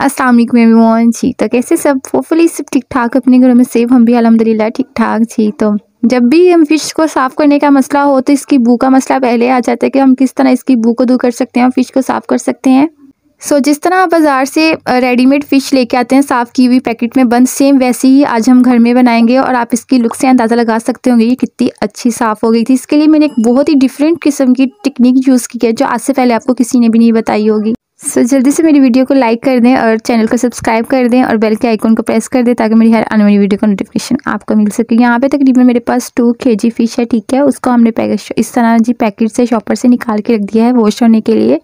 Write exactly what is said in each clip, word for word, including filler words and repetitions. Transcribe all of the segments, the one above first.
अस्सलाम वालेकुम एवरीवन। जी तो कैसे सब, होपफुली सब ठीक ठाक अपने घरों में सेफ, हम भी अल्हम्दुलिल्लाह ठीक ठाक। जी तो जब भी हम फ़िश को साफ़ करने का मसला हो तो इसकी बू का मसला पहले आ जाता है कि हम किस तरह इसकी बू को दूर कर सकते हैं और फ़िश को साफ़ कर सकते हैं। सो जिस तरह आप बाज़ार से रेडीमेड फ़िश लेके आते हैं साफ़ की हुई पैकेट में बंद, सेम वैसे ही आज हम घर में बनाएंगे और आप इसकी लुक से अंदाज़ा लगा सकते होंगे ये कितनी अच्छी साफ़ हो गई थी। इसके लिए मैंने एक बहुत ही डिफरेंट किस्म की टेक्निक यूज़ की है जो आज से पहले आपको किसी ने भी नहीं बताई होगी। सो so, जल्दी से मेरी वीडियो को लाइक कर दें और चैनल को सब्सक्राइब कर दें और बेल के आइकन को प्रेस कर दें ताकि मेरी हर आने वाली वीडियो का नोटिफिकेशन आपको मिल सके। यहाँ पे तकरीबन मेरे पास टू केजी फ़िश है, ठीक है। उसको हमने पैकेट इस तरह जी पैकेट से शॉपर से निकाल के रख दिया है वॉश होने के लिए।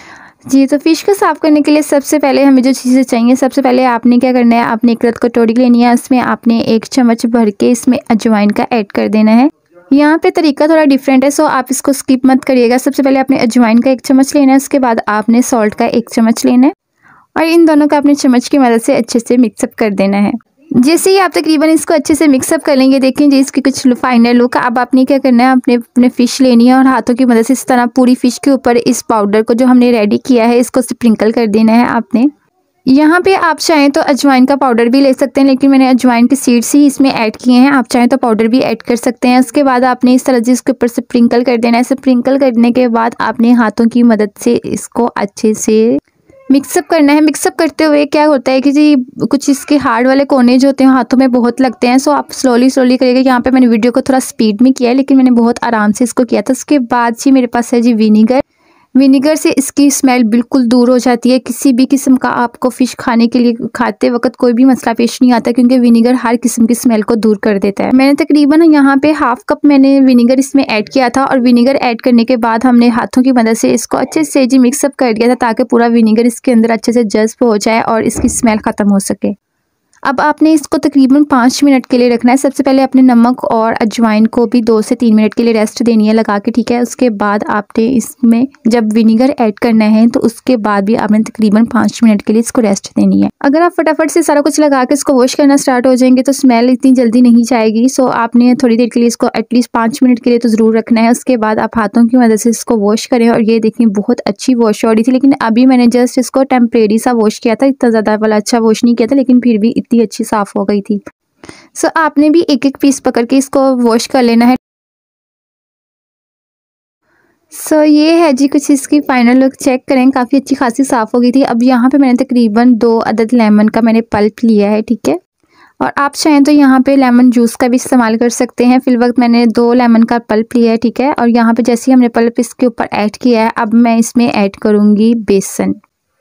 जी तो फ़िश को साफ़ करने के लिए सबसे पहले हमें जो चीज़ें चाहिए, सबसे पहले आपने क्या करना है, आपने एक रत कटोरी लेनी है, उसमें आपने एक चम्मच भर के इसमें अजवाइन का ऐड कर देना है। यहाँ पे तरीका थोड़ा डिफरेंट है, सो आप इसको स्किप मत करिएगा। सबसे पहले आपने अजवाइन का एक चम्मच लेना है, उसके बाद आपने सॉल्ट का एक चम्मच लेना है और इन दोनों का अपने चम्मच की मदद से अच्छे से मिक्सअप कर देना है। जैसे ही आप तकरीबन इसको अच्छे से मिक्सअप कर लेंगे, देखें जी इसकी कुछ फाइनल लुक। अब आपने क्या करना है, अपने अपने फ़िश लेनी है और हाथों की मदद से इस तरह पूरी फ़िश के ऊपर इस पाउडर को जो हमने रेडी किया है इसको स्प्रिंकल कर देना है आपने। यहाँ पे आप चाहें तो अजवाइन का पाउडर भी ले सकते हैं, लेकिन मैंने अजवाइन के सीड्स ही इसमें ऐड किए हैं। आप चाहें तो पाउडर भी ऐड कर सकते हैं। उसके बाद आपने इस तरह से इसके ऊपर स्प्रिंकल कर देना है। स्प्रिंकल करने के बाद आपने हाथों की मदद से इसको अच्छे से मिक्सअप करना है। मिक्सअप करते हुए क्या होता है कि जी कुछ इसके हार्ड वाले कोने जो होते हैं हाथों में बहुत लगते हैं, सो आप स्लोली स्लोली करिएगा। यहाँ पे मैंने वीडियो को थोड़ा स्पीड में किया है लेकिन मैंने बहुत आराम से इसको किया था। उसके बाद जी मेरे पास है जी विनीगर। विनीगर से इसकी स्मेल बिल्कुल दूर हो जाती है। किसी भी किस्म का आपको फ़िश खाने के लिए खाते वक्त कोई भी मसला पेश नहीं आता क्योंकि विनीगर हर किस्म की स्मेल को दूर कर देता है। मैंने तकरीबन यहाँ पे हाफ कप मैंने विनीगर इसमें ऐड किया था और विनीगर ऐड करने के बाद हमने हाथों की मदद से इसको अच्छे से जी मिक्सअप कर दिया था ताकि पूरा विनीगर इसके अंदर अच्छे से जज्ब हो जाए और इसकी स्मेल ख़त्म हो सके। अब आपने इसको तकरीबन पाँच मिनट के लिए रखना है। सबसे पहले आपने नमक और अजवाइन को भी दो से तीन मिनट के लिए रेस्ट देनी है लगा के, ठीक है। उसके बाद आपने इसमें जब विनीगर ऐड करना है तो उसके बाद भी आपने तकरीबन पाँच मिनट के लिए इसको रेस्ट देनी है। अगर आप फटाफट से सारा कुछ लगा के इसको वॉश करना स्टार्ट हो जाएंगे तो स्मेल इतनी जल्दी नहीं जाएगी। सो आपने थोड़ी देर के लिए इसको एटलीस्ट पाँच मिनट के लिए तो ज़रूर रखना है। उसके बाद आप हाथों की मदद से इसको वॉश करें और ये देखिए बहुत अच्छी वॉश हो रही थी, लेकिन अभी मैंने जस्ट इसको टेम्परेरी सा वॉश किया था, इतना ज़्यादा वाला अच्छा वॉश नहीं किया था, लेकिन फिर भी इतनी अच्छी साफ़ हो गई थी। सो so, आपने भी एक एक पीस पकड़ के इसको वॉश कर लेना है। सो so, ये है जी कुछ इसकी फाइनल लुक, चेक करें काफ़ी अच्छी खासी साफ़ हो गई थी। अब यहाँ पे मैंने तकरीबन दो अदद लेमन का मैंने पल्प लिया है, ठीक है। और आप चाहें तो यहाँ पे लेमन जूस का भी इस्तेमाल कर सकते हैं। फिल वक्त मैंने दो लेमन का पल्प लिया है, ठीक है। और यहाँ पे जैसे ही हमने पल्प इसके ऊपर ऐड किया है, अब मैं इसमें ऐड करूँगी बेसन।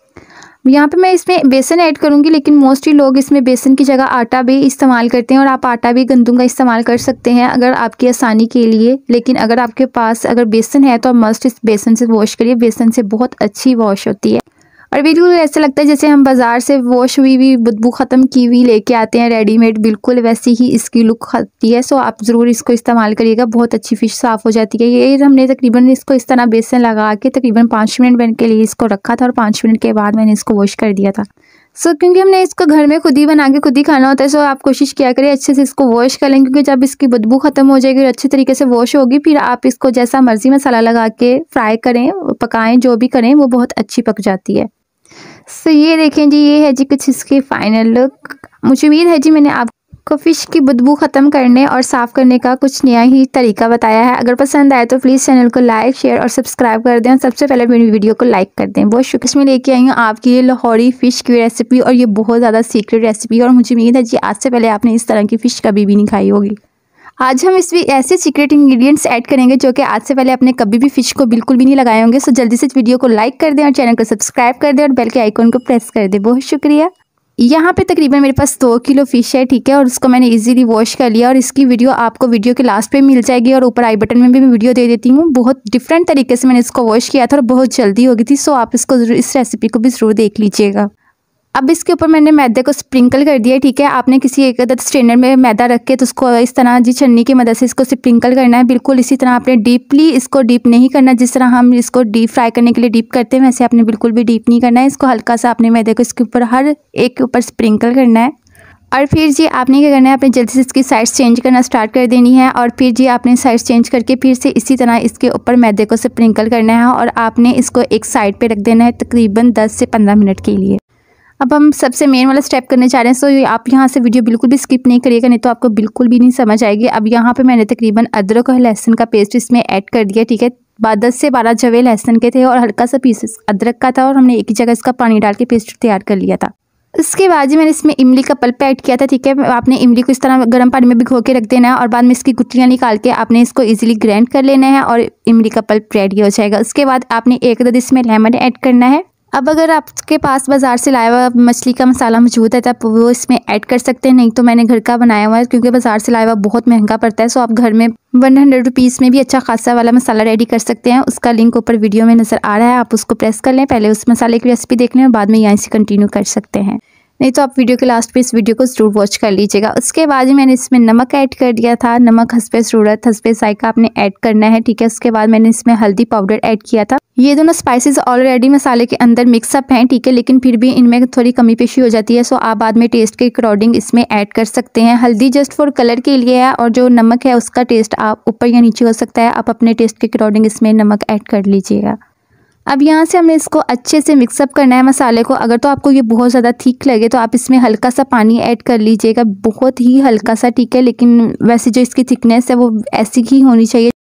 यहाँ पे मैं इसमें बेसन ऐड करूँगी, लेकिन मोस्टली लोग इसमें बेसन की जगह आटा भी इस्तेमाल करते हैं और आप आटा भी गंदम का इस्तेमाल कर सकते हैं अगर आपकी आसानी के लिए। लेकिन अगर आपके पास अगर बेसन है तो आप मस्ट इस बेसन से वॉश करिए। बेसन से बहुत अच्छी वॉश होती है और बिल्कुल ऐसा लगता है जैसे हम बाज़ार से वॉश हुई हुई बदबू ख़त्म की हुई लेके आते हैं रेडीमेड, बिल्कुल वैसी ही इसकी लुक आती है। सो आप ज़रूर इसको इस्तेमाल करिएगा, बहुत अच्छी फ़िश साफ़ हो जाती है। ये हमने तकरीबन इसको इस तरह बेसन लगा के तकरीबन पाँच मिनट बन के लिए इसको रखा था और पाँच मिनट के बाद मैंने इसको वॉश कर दिया था। सो क्योंकि हमने इसको घर में खुद ही बना के खुद ही खाना होता है, सो आप कोशिश किया करें अच्छे से इसको वॉश कर लें, क्योंकि जब इसकी बदबू ख़त्म हो जाएगी और अच्छे तरीके से वॉश होगी फिर आप इसको जैसा मर्ज़ी मसाला लगा के फ्राई करें, पकाएँ, जो भी करें वो बहुत अच्छी पक जाती है। सो so, ये देखें जी ये है जी कुछ इसकी फाइनल लुक। मुझे उम्मीद है जी मैंने आपको फ़िश की बदबू ख़त्म करने और साफ़ करने का कुछ नया ही तरीका बताया है। अगर पसंद आए तो प्लीज़ चैनल को लाइक शेयर और सब्सक्राइब कर दें और सबसे पहले मेरी वीडियो को लाइक कर दें। बहुत शुक्रिया। मैं लेके आई हूँ आपकी ये लाहौरी फ़िश की रेसिपी और ये बहुत ज़्यादा सीक्रेट रेसिपी, और मुझे उम्मीद है जी आज से पहले आपने इस तरह की फ़िश कभी भी नहीं खाई होगी। आज हम इसमें ऐसे सीक्रेट इंग्रेडिएंट्स ऐड करेंगे जो कि आज से पहले आपने कभी भी फ़िश को बिल्कुल भी नहीं लगाए होंगे। सो जल्दी से वीडियो को लाइक कर दें और चैनल को सब्सक्राइब कर दें और बेल के आइकन को प्रेस कर दें। बहुत शुक्रिया। यहाँ पे तकरीबन मेरे पास दो किलो फ़िश है, ठीक है, और उसको मैंने इजीली वॉश कर लिया और इसकी वीडियो आपको वीडियो के लास्ट पे मिल जाएगी और ऊपर आई बटन में भी मैं वीडियो दे देती हूँ। बहुत डिफरेंट तरीके से मैंने इसको वॉश किया था और बहुत जल्दी हो गई थी। सो आप इसको इस रेसिपी को भी ज़रूर देख लीजिएगा। अब इसके ऊपर मैंने मैदे को स्प्रिंकल कर दिया है, ठीक है। आपने किसी एक अदद स्ट्रेनर में मैदा रख के तो उसको इस तरह जी छन्नी की मदद से इसको स्प्रिंकल करना है। बिल्कुल इसी तरह आपने डीपली इसको डीप नहीं करना, जिस तरह हम इसको डीप फ्राई करने के लिए डीप करते हैं वैसे आपने बिल्कुल भी डीप नहीं करना है। इसको हल्का सा आपने मैदे को इसके ऊपर हर एक के ऊपर स्प्रिंकल करना है और फिर जी आपने क्या करना है, आपने जल्दी से इसकी साइड्स चेंज करना स्टार्ट कर देनी है और फिर जी आपने साइड्स चेंज करके फिर से इसी तरह इसके ऊपर मैदे को स्प्रिंकल करना है और आपने इसको एक साइड पे रख देना है तकरीबन दस से पंद्रह मिनट के लिए। अब हम सबसे मेन वाला स्टेप करने जा रहे हैं। सो आप यहाँ से वीडियो बिल्कुल भी स्किप नहीं करिएगा, नहीं तो आपको बिल्कुल भी नहीं समझ आएगी। अब यहाँ पे मैंने तकरीबन अदरक और लहसुन का पेस्ट इसमें ऐड कर दिया, ठीक है। दस से बारह जवे लहसुन के थे और हल्का सा पीस अदरक का था, और हमने एक ही जगह इसका पानी डाल के पेस्ट तैयार कर लिया था। उसके बाद जी मैंने इसमें इमली का पल्प ऐड किया था, ठीक है। आपने इमली को इस तरह गर्म पानी में भिगो के रख देना है और बाद में इसकी गुठलियाँ निकाल के आपने इसको इजीली ग्राइंड कर लेना है और इमली का पल्प रेडी हो जाएगा। उसके बाद आपने एक अदद इसमें लेमन ऐड करना है। अब अगर आपके पास बाज़ार से लाया हुआ मछली का मसाला मौजूद है तब वो इसमें ऐड कर सकते हैं, नहीं तो मैंने घर का बनाया हुआ है, क्योंकि बाज़ार से लाया हुआ बहुत महंगा पड़ता है। सो आप घर में वन हंड्रेड रुपीज़ में भी अच्छा खासा वाला मसाला रेडी कर सकते हैं। उसका लिंक ऊपर वीडियो में नज़र आ रहा है, आप उसको प्रेस कर लें। पहले उस मसाले की रेसिपी देख लें और बाद में यहाँ से कंटिन्यू कर सकते हैं, नहीं तो आप वीडियो के लास्ट पे इस वीडियो को जरूर वॉच कर लीजिएगा। उसके बाद ही मैंने इसमें नमक ऐड कर दिया था। नमक हस्बे ज़रूरत हस्बे जायका आपने ऐड करना है, ठीक है। उसके बाद मैंने इसमें हल्दी पाउडर ऐड किया था। ये दोनों स्पाइसेस ऑलरेडी मसाले के अंदर मिक्सअप हैं, ठीक है, लेकिन फिर भी इनमें थोड़ी कमी पेशी हो जाती है। सो आप बाद में टेस्ट के अकॉर्डिंग इसमें ऐड कर सकते हैं। हल्दी जस्ट फॉर कलर के लिए है और जो नमक है उसका टेस्ट आप ऊपर या नीचे हो सकता है, आप अपने टेस्ट के अकॉर्डिंग इसमें नमक ऐड कर लीजिएगा। अब यहाँ से हमने इसको अच्छे से मिक्सअप करना है मसाले को। अगर तो आपको ये बहुत ज़्यादा थिक लगे तो आप इसमें हल्का सा पानी ऐड कर लीजिएगा, बहुत ही हल्का सा, ठीक है, लेकिन वैसे जो इसकी थिकनेस है वो ऐसी ही होनी चाहिए।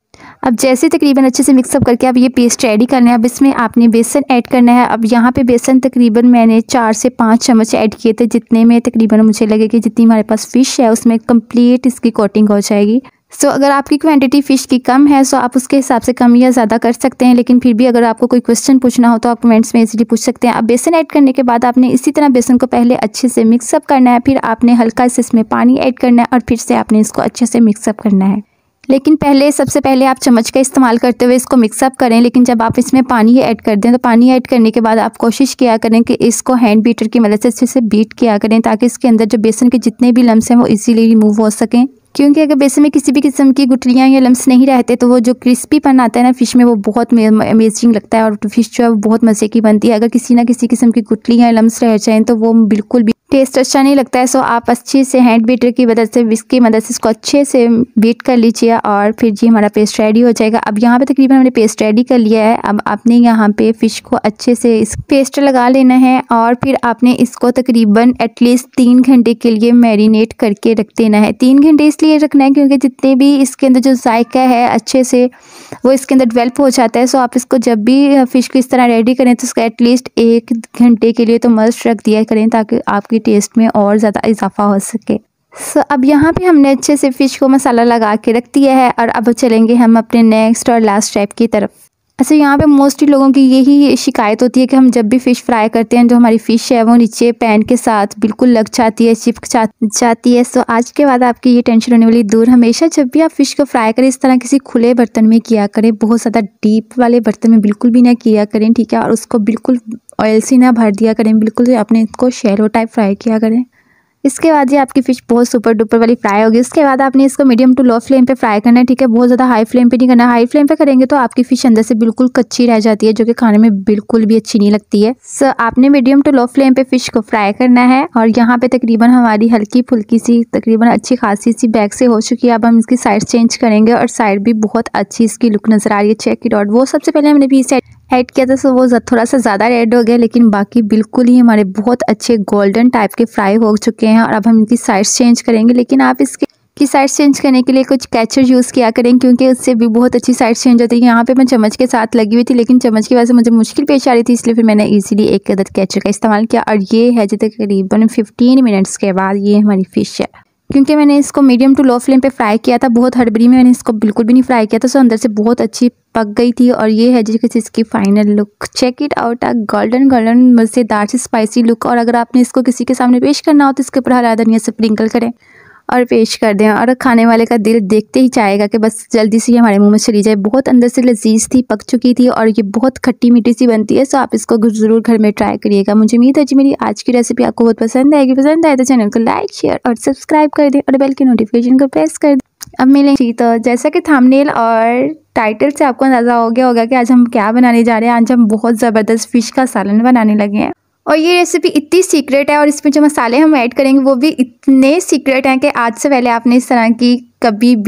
अब जैसे तकरीबन अच्छे से मिक्सअप करके अब ये पेस्ट रेडी करना है। अब इसमें आपने बेसन ऐड करना है। अब यहाँ पे बेसन तकरीबन मैंने चार से पाँच चम्मच ऐड किए थे, जितने में तकरीबन मुझे लगे कि जितनी हमारे पास फ़िश है उसमें कंप्लीट इसकी कोटिंग हो जाएगी। सो so, अगर आपकी क्वांटिटी फ़िश की कम है सो आप उसके हिसाब से कम या ज़्यादा कर सकते हैं, लेकिन फिर भी अगर आपको कोई क्वेश्चन पूछना हो तो आप कमेंट्स में इजीली पूछ सकते हैं। अब बेसन ऐड करने के बाद आपने इसी तरह बेसन को पहले अच्छे से मिक्सअप करना है, फिर आपने हल्का से इसमें पानी ऐड करना है और फिर से आपने इसको अच्छे से मिक्सअप करना है। लेकिन पहले सबसे पहले आप चम्मच का इस्तेमाल करते हुए इसको मिक्सअप करें, लेकिन जब आप इसमें पानी ऐड कर दें तो पानी ऐड करने के बाद आप कोशिश किया करें कि इसको हैंड बीटर की मदद से अच्छे से बीट किया करें, ताकि इसके अंदर जो बेसन के जितने भी लम्स हैं वो इजीली रिमूव हो सकें। क्योंकि अगर बेसन में किसी भी किस्म की गुठलियाँ या लम्स नहीं रहते तो वो जो क्रिस्पीपन आता है ना फ़िश में वो बहुत अमेजिंग लगता है और फ़िश जो है वो बहुत मज़े की बनती है। अगर किसी ना किसी किस्म की गुठलियाँ या लम्स रह जाएँ तो वो बिल्कुल भी टेस्ट अच्छा नहीं लगता है। सो आप अच्छे से हैंड बीटर की मदद से विस्क की मदद से इसको अच्छे से बीट कर लीजिए और फिर जी हमारा पेस्ट रेडी हो जाएगा। अब यहाँ पे तकरीबन हमने पेस्ट रेडी कर लिया है। अब आपने यहाँ पे फ़िश को अच्छे से इस पेस्ट लगा लेना है और फिर आपने इसको तकरीबन एटलीस्ट तीन घंटे के लिए मैरिनेट करके रख देना है। तीन घंटे इसलिए रखना है क्योंकि जितने भी इसके अंदर जो जायका है अच्छे से वो इसके अंदर डेवलप हो जाता है। सो आप इसको जब भी फ़िश को इस तरह रेडी करें तो इसका एटलीस्ट एक घंटे के लिए तो मस्ट रख दिया करें, ताकि आपकी टेस्ट में और ज़्यादा इजाफा हो सके। सो so, अब यहाँ पे हमने अच्छे से फ़िश को मसाला लगा के रख दिया है और अब चलेंगे हम अपने नेक्स्ट और लास्ट स्टेप की तरफ। अच्छा, यहाँ पे मोस्टली लोगों की यही शिकायत होती है कि हम जब भी फ़िश फ्राई करते हैं जो हमारी फ़िश है वो नीचे पैन के साथ बिल्कुल लग जाती है, चिपक जाती है। सो आज के बाद आपकी ये टेंशन होने वाली दूर। हमेशा जब भी आप फ़िश को फ्राई करें इस तरह किसी खुले बर्तन में किया करें, बहुत ज़्यादा डीप वाले बर्तन में बिल्कुल भी ना किया करें, ठीक है। और उसको बिल्कुल ऑयल से ना भर दिया करें, बिल्कुल अपने इसको शैलो टाइप फ्राई किया करें। इसके बाद ये आपकी फ़िश बहुत सुपर डुपर वाली फ्राई होगी। उसके बाद आपने इसको मीडियम टू लो फ्लेम पे फ्राई करना है, ठीक है। बहुत ज़्यादा हाई फ्लेम पे नहीं करना। हाई फ्लेम पे करेंगे तो आपकी फ़िश अंदर से बिल्कुल कच्ची रह जाती है, जो कि खाने में बिल्कुल भी अच्छी नहीं लगती है। सो आपने मीडियम टू लो फ्लेम पे फ़िश को फ्राई करना है और यहाँ पे तकरीबन हमारी हल्की फुल्की सी तकरीबन अच्छी खासी सी बैक से हो चुकी है। अब हम इसकी साइड चेंज करेंगे और साइड भी बहुत अच्छी इसकी लुक नज़र आ रही है। Check it out. वो सबसे पहले हमने भी साइड ऐड किया था सो वो थोड़ा सा ज़्यादा रेड हो गया, लेकिन बाकी बिल्कुल ही हमारे बहुत अच्छे गोल्डन टाइप के फ्राई हो चुके हैं। और अब हम इनकी साइड्स चेंज करेंगे, लेकिन आप इसके की साइड्स चेंज करने के लिए कुछ कैचर यूज़ किया करें, क्योंकि उससे भी बहुत अच्छी साइड्स चेंज होती है। यहाँ पे मैं चम्मच के साथ लगी हुई थी, लेकिन चम्मच की वजह से मुझे मुश्किल पेश आ रही थी, इसलिए फिर मैंने इजीली एक अदद कैचर का इस्तेमाल किया। और ये है जो तकरीबन फिफ्टीन मिनट्स के बाद ये हमारी फ़िश है। क्योंकि मैंने इसको मीडियम टू लो फ्लेम पे फ्राई किया था, बहुत हड़बड़ी में मैंने इसको बिल्कुल भी नहीं फ्राई किया था, सो अंदर से बहुत अच्छी पक गई थी। और ये है जिसकी इसकी final look. Check it out, a golden golden मज़ेदार सी स्पाइसी लुक। और अगर आपने इसको किसी के सामने पेश करना हो तो इसके ऊपर हरा धनिया से स्प्रिंकल करें और पेश कर दें, और खाने वाले का दिल देखते ही चाहेगा कि बस जल्दी से हमारे मुंह में चली जाए। बहुत अंदर से लजीज थी, पक चुकी थी और ये बहुत खट्टी मीठी सी बनती है। सो आप इसको ज़रूर घर में ट्राई करिएगा। मुझे उम्मीद है जी मेरी आज की रेसिपी आपको बहुत पसंद आएगी। पसंद आए तो चैनल को लाइक शेयर और सब्सक्राइब कर दें और बेल के नोटिफिकेशन को प्रेस कर दें। अब मिलेंगे तो जैसा कि थंबनेल और टाइटल से आपको अंदाज़ा हो गया होगा कि आज हम क्या बनाने जा रहे हैं। आज हम बहुत ज़बरदस्त फ़िश का सालन बनाने लगे हैं और ये रेसिपी इतनी सीक्रेट है और इसमें जो मसाले हम ऐड करेंगे वो भी इतने सीक्रेट हैं कि आज से पहले आपने इस तरह की कभी भी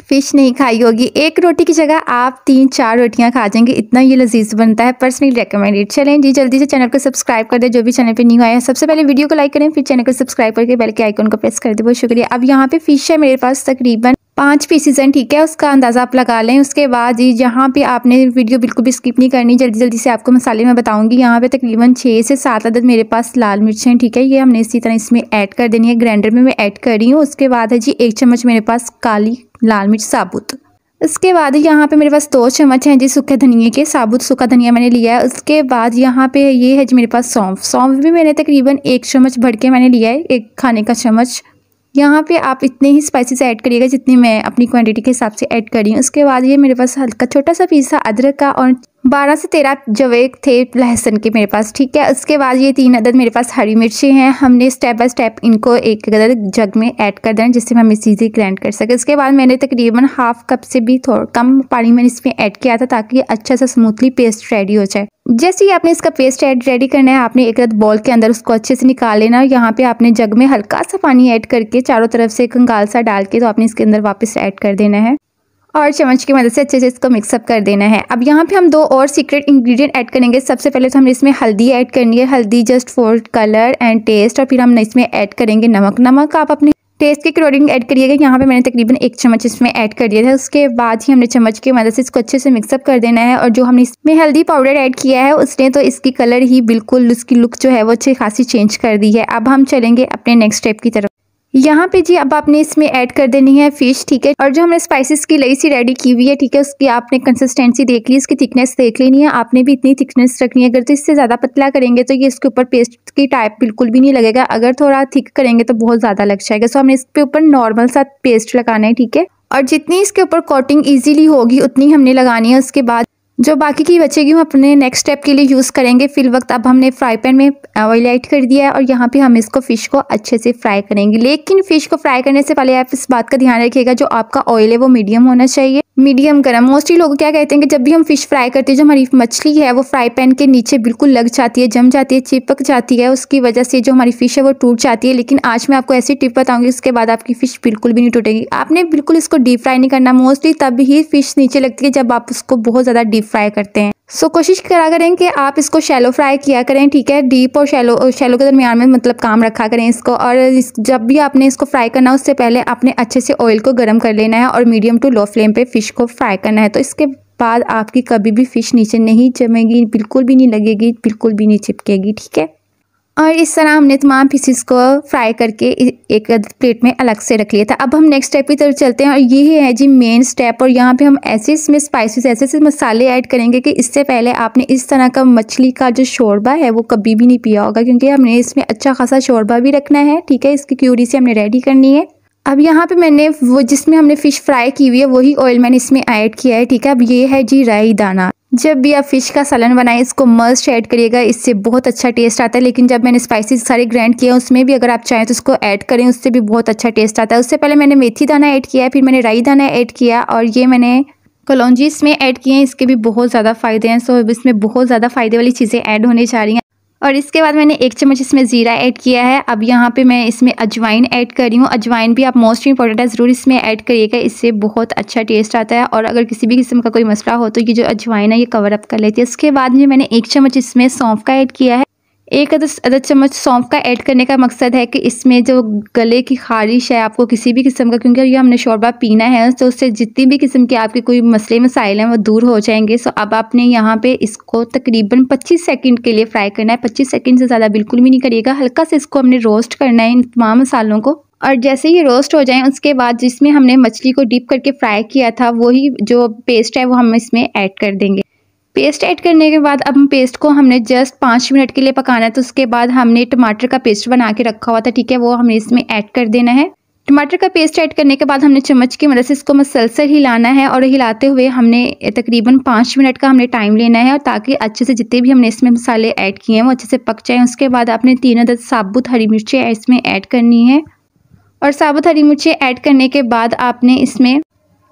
फिश नहीं खाई होगी, एक रोटी की जगह आप तीन चार रोटियां खा जाएंगे, इतना ये लजीज बनता है। Personally recommended. चलें जी, जल्दी से चैनल को सब्सक्राइब कर दे जो भी चैनल पे न्यू आया है। सबसे पहले वीडियो को लाइक करें, फिर चैनल को सब्सक्राइब करके बेल के आइकन को प्रेस कर दे, बहुत शुक्रिया। अब यहाँ पे फिश है मेरे पास तकरीबन पाँच पीसेज हैं, ठीक है, उसका अंदाज़ा आप लगा लें। उसके बाद जी यहाँ पे आपने वीडियो बिल्कुल भी स्किप नहीं करनी, जल्दी जल्दी से आपको मसाले में बताऊंगी। यहाँ पे तकरीबन छः से सात अदद मेरे पास लाल मिर्च हैं, ठीक है, ये हमने इसी तरह इसमें ऐड कर देनी है। ग्राइंडर में मैं ऐड कर रही हूँ। उसके बाद है जी एक चम्मच मेरे पास काली लाल मिर्च साबुत। उसके बाद यहाँ पे मेरे पास दो चम्मच हैं जी सूखे धनिए के, साबुत सूखा धनिया मैंने लिया है। उसके बाद यहाँ पे ये है जी मेरे पास सौंफ। सौंफ भी मैंने तकरीबन एक चम्मच भर के मैंने लिया है, एक खाने का चम्मच। यहाँ पे आप इतने ही स्पाइसेस ऐड करिएगा जितनी मैं अपनी क्वांटिटी के हिसाब से ऐड करी हूँ। उसके बाद ये मेरे पास हल्का छोटा सा पीस था अदरक का और बारह से तेरह जवे थे लहसुन के मेरे पास, ठीक है। उसके बाद ये तीन अदद मेरे पास हरी मिर्ची हैं। हमने स्टेप बाय स्टेप इनको एक अदद जग में ऐड कर देना जिससे हम इस चीज़ें ग्राइंड कर सकें। उसके बाद मैंने तकरीबन हाफ कप से भी थोड़ा कम पानी मैंने इसमें ऐड किया था ताकि अच्छा सा स्मूथली पेस्ट रेडी हो जाए। जैसे ही आपने इसका पेस्ट ऐड रेडी करना है, आपने एक अदद बॉल के अंदर उसको अच्छे से निकाल लेना। यहाँ पे आपने जग में हल्का सा पानी ऐड करके चारों तरफ से कंगाल सा डाल के तो आपने इसके अंदर वापस ऐड कर देना है और चम्मच की मदद से अच्छे से इसको मिक्सअप कर देना है। अब यहाँ पे हम दो और सीक्रेट इंग्रेडिएंट ऐड करेंगे। सबसे पहले तो हमने इसमें हल्दी ऐड करनी है, हल्दी just for colour and taste, और फिर हम इसमें ऐड करेंगे नमक। नमक आप अपने टेस्ट के अकॉर्डिंग ऐड करिएगा। यहाँ पे मैंने तकरीबन एक चम्मच इसमें ऐड कर दिया था। उसके बाद ही हमने चम्मच की मदद से इसको अच्छे से मिक्सअप कर देना है। और जो हमने इसमें हल्दी पाउडर ऐड किया है उसने तो इसकी कलर ही बिल्कुल, उसकी लुक जो है वो अच्छी खासी चेंज कर दी है। अब हम चलेंगे अपने नेक्स्ट स्टेप की तरफ। यहाँ पे जी अब आपने इसमें ऐड कर देनी है फिश, ठीक है। और जो हमने स्पाइसेस की लई सी रेडी की हुई है, ठीक है, उसकी आपने कंसिस्टेंसी देख ली, इसकी थिकनेस देख लेनी है। आपने भी इतनी थिकनेस रखनी है। अगर तो इससे ज़्यादा पतला करेंगे तो ये इसके ऊपर पेस्ट की टाइप बिल्कुल भी नहीं लगेगा। अगर थोड़ा थिक करेंगे तो बहुत ज़्यादा लग जाएगा। सो हमने इसके ऊपर नॉर्मल सा पेस्ट लगाना है, ठीक है। और जितनी इसके ऊपर कोटिंग ईजिली होगी उतनी हमने लगानी है। उसके बाद जो बाकी की बचेगी हम अपने नेक्स्ट स्टेप के लिए यूज़ करेंगे। फिल वक्त अब हमने फ्राई पैन में ऑयल ऐड कर दिया है और यहाँ पे हम इसको फ़िश को अच्छे से फ्राई करेंगे। लेकिन फ़िश को फ्राई करने से पहले आप इस बात का ध्यान रखिएगा, जो आपका ऑयल है वो मीडियम होना चाहिए, मीडियम गर्म। मोस्टली लोग क्या कहते हैं कि जब भी हम फिश फ्राई करते हैं जो हमारी मछली है वो फ्राई पैन के नीचे बिल्कुल लग जाती है, जम जाती है, चिपक जाती है, उसकी वजह से जो हमारी फ़िश है वो टूट जाती है। लेकिन आज मैं आपको ऐसी टिप बताऊंगी उसके बाद आपकी फ़िश बिल्कुल भी नहीं टूटेगी। आपने बिल्कुल इसको डीप फ्राई नहीं करना। मोस्टली तब ही फ़िश नीचे लगती है जब आप उसको बहुत ज़्यादा डीप फ्राई करते हैं। सो so, कोशिश करा करें कि आप इसको शैलो फ्राई किया करें, ठीक है। डीप और शैलो शैलो के दरमियान में मतलब काम रखा करें इसको। और इस, जब भी आपने इसको फ्राई करना है उससे पहले आपने अच्छे से ऑयल को गर्म कर लेना है और मीडियम टू लो फ्लेम पे फ़िश को फ्राई करना है। तो इसके बाद आपकी कभी भी फ़िश नीचे नहीं जमेगी, बिल्कुल भी नहीं लगेगी, बिल्कुल भी नहीं चिपकेगी, ठीक है। और इस तरह हमने तमाम पीसेस को फ्राई करके एक प्लेट में अलग से रख लिया था। अब हम नेक्स्ट स्टेप की तरफ चलते हैं और ये है जी मेन स्टेप। और यहाँ पे हम ऐसे इसमें स्पाइसेस, ऐसे ऐसे मसाले ऐड करेंगे कि इससे पहले आपने इस तरह का मछली का जो शोरबा है वो कभी भी नहीं पिया होगा, क्योंकि हमने इसमें अच्छा खासा शोरबा भी रखना है, ठीक है। इसकी क्यूरी से हमने रेडी करनी है। अब यहाँ पे मैंने वो जिसमें हमने फ़िश फ्राई की हुई है वही ऑयल मैंने इसमें ऐड किया है, ठीक है। अब ये है जी राई दाना। जब भी आप फ़िश का सालन बनाएं इसको मस्ट ऐड करिएगा, इससे बहुत अच्छा टेस्ट आता है। लेकिन जब मैंने स्पाइसेस सारे ग्राइंड किए उसमें भी अगर आप चाहें तो उसको ऐड करें, उससे भी बहुत अच्छा टेस्ट आता है। उससे पहले मैंने मेथी दाना ऐड किया है, फिर मैंने राई दाना ऐड किया और ये मैंने कलौंजी इसमें ऐड किए हैं। इसके भी बहुत ज़्यादा फ़ायदे हैं। सो इसमें बहुत ज़्यादा फ़ायदे वाली चीज़ें ऐड होने जा रही हैं। और इसके बाद मैंने एक चम्मच इसमें ज़ीरा ऐड किया है। अब यहाँ पे मैं इसमें अजवाइन ऐड कर रही हूँ। अजवाइन भी आप मोस्ट इंपॉर्टेंट है, ज़रूर इसमें ऐड करिएगा, इससे बहुत अच्छा टेस्ट आता है। और अगर किसी भी किस्म का कोई मसला हो तो ये जो अजवाइन है ये कवर अप कर लेती है। इसके बाद में मैंने एक चम्मच इसमें सौंफ का ऐड किया है। एक अदद चम्मच सौंफ का ऐड करने का मकसद है कि इसमें जो गले की खारिश है आपको किसी भी किस्म का, क्योंकि ये हमने शोरबा पीना है तो उससे जितनी भी किस्म के आपके कोई मसले मसाइल हैं वो दूर हो जाएंगे। सो अब आपने यहाँ पे इसको तकरीबन पच्चीस सेकंड के लिए फ्राई करना है। पच्चीस सेकंड से ज़्यादा बिल्कुल भी नहीं करिएगा, हल्का से इसको हमने रोस्ट करना है इन तमाम मसालों को। और जैसे ये रोस्ट हो जाएं उसके बाद जिसमें हमने मछली को डीप करके फ्राई किया था वही जो पेस्ट है वो हम इसमें ऐड कर देंगे। पेस्ट ऐड करने के बाद अब हम पेस्ट को हमने जस्ट पाँच मिनट के लिए पकाना है। तो उसके बाद हमने टमाटर का पेस्ट बना के रखा हुआ था, ठीक है, वो हमें इसमें ऐड कर देना है। टमाटर का पेस्ट ऐड करने के बाद हमने चम्मच की मदद से इसको मसलसल हिलाना है और हिलाते हुए हमने तकरीबन पाँच मिनट का हमने टाइम लेना है, और ताकि अच्छे से जितने भी हमने इसमें मसाले ऐड किए हैं वो अच्छे से पक जाएँ। उसके बाद आपने तीन अदद साबुत हरी मिर्चें इसमें ऐड करनी है। और साबुत हरी मिर्चें ऐड करने के बाद आपने इसमें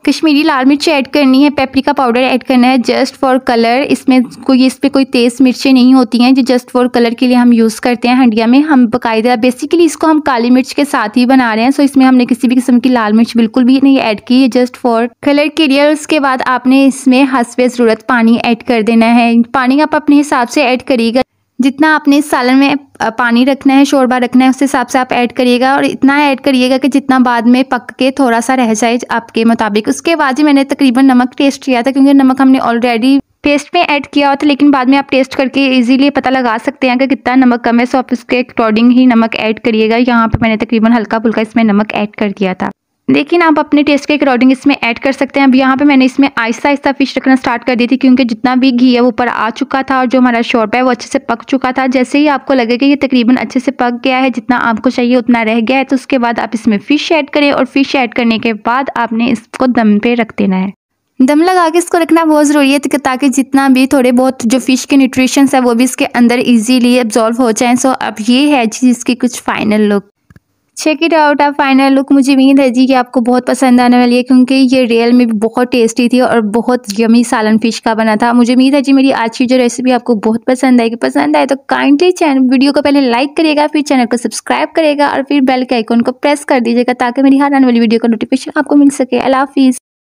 कश्मीरी लाल मिर्च ऐड करनी है, पेपरिका पाउडर ऐड करना है जस्ट फॉर कलर। इसमें कोई इस पे कोई तेज मिर्चें नहीं होती हैं, जो जस्ट फॉर कलर के लिए हम यूज़ करते हैं हंडिया में। हम बाकायदा बेसिकली इसको हम काली मिर्च के साथ ही बना रहे हैं, सो इसमें हमने किसी भी किस्म की लाल मिर्च बिल्कुल भी नहीं ऐड की है, जस्ट फॉर कलर के लिए। और उसके बाद आपने इसमें हस्बे ज़रूरत पानी ऐड कर देना है। पानी आप अपने हिसाब से ऐड करिएगा, जितना आपने इस सालन में पानी रखना है, शोरबा रखना है, उस हिसाब से आप ऐड करिएगा। और इतना ऐड करिएगा कि जितना बाद में पक के थोड़ा सा रह जाए आपके मुताबिक। उसके बाद ही मैंने तकरीबन नमक टेस्ट किया था, क्योंकि नमक हमने ऑलरेडी पेस्ट में ऐड किया होता, लेकिन बाद में आप टेस्ट करके इजीली पता लगा सकते हैं कि कितना नमक कम है। सो आप उसके अकॉर्डिंग ही नमक ऐड करिएगा। यहाँ पर मैंने तकरीबन हल्का फुल्का इसमें नमक ऐड कर दिया था, लेकिन आप अपने टेस्ट के अकॉर्डिंग इसमें ऐड कर सकते हैं। अब यहाँ पे मैंने इसमें आहिस्ता आहिस्ता फिश रखना स्टार्ट कर दी थी, क्योंकि जितना भी घी है वो ऊपर आ चुका था और जो हमारा शोरबा है वो अच्छे से पक चुका था। जैसे ही आपको लगे कि ये तकरीबन अच्छे से पक गया है, जितना आपको चाहिए उतना रह गया है, तो उसके बाद आप इसमें फ़िश ऐड करें। और फिश ऐड करने के बाद आपने इसको दम पे रख देना है। दम लगा के इसको रखना बहुत ज़रूरी है, ताकि जितना भी थोड़े बहुत जो फ़िश के न्यूट्रिशंस है वो भी इसके अंदर ईजीली एब्जॉर्व हो जाएँ। सो अब ये है जी इसकी कुछ final look. Check it out. आप फाइनल लुक मुझे उम्मीद है जी कि आपको बहुत पसंद आने वाली है, क्योंकि ये रियल में भी बहुत टेस्टी थी और बहुत यमी सालन फिश का बना था। मुझे उम्मीद है जी मेरी आज की जो रेसिपी आपको बहुत पसंद आएगी। पसंद आए तो काइंडली चैनल वीडियो को पहले लाइक करिएगा, फिर चैनल को सब्सक्राइब करेगा और फिर बेल के आइकन को प्रेस कर दीजिएगा, ताकि मेरी हर आने वाली वीडियो का नोटिफिकेशन आपको मिल सके। अल्लाह हाफिज़।